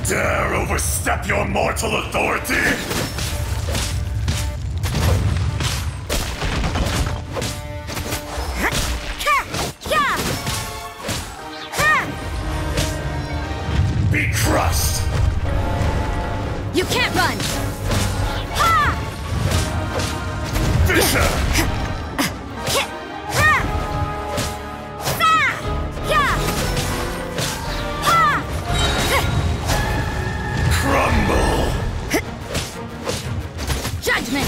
dare overstep your mortal authority? Be crushed! You can't run! Fisher! Crumble! Judgment!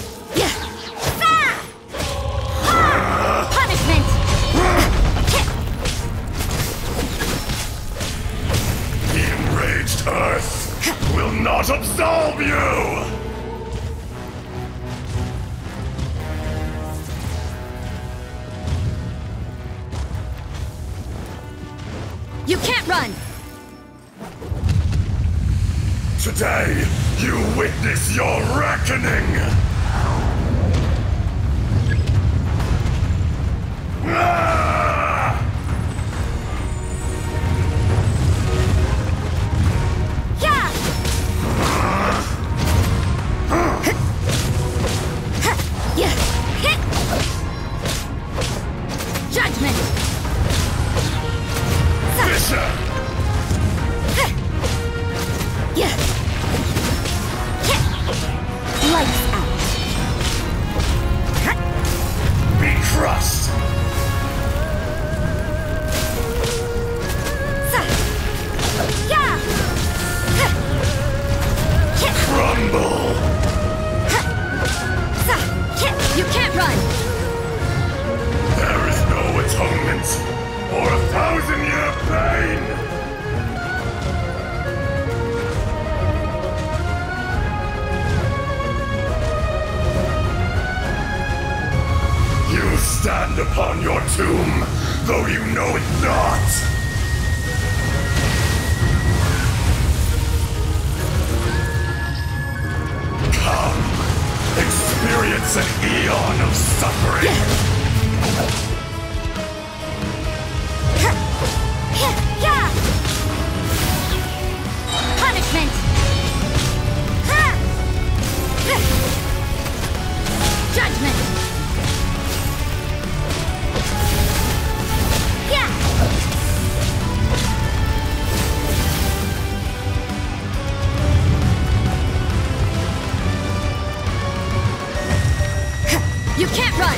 Punishment! The enraged earth will not absolve you! You can't run! Today, you witness your reckoning! Ah! Yeah! Yeah! Judgment! Fisher! Yeah! Lights out! Be crushed! Yeah! Crumble! You can't run! There is no atonement for 1,000-year pain! You stand upon your tomb, though you know it not! Come, experience an eon of suffering! Yeah! Punishment! Judgment! Yeah! You can't run!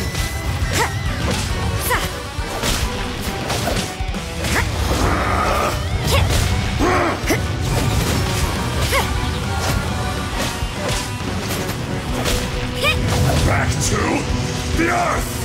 Back to the earth!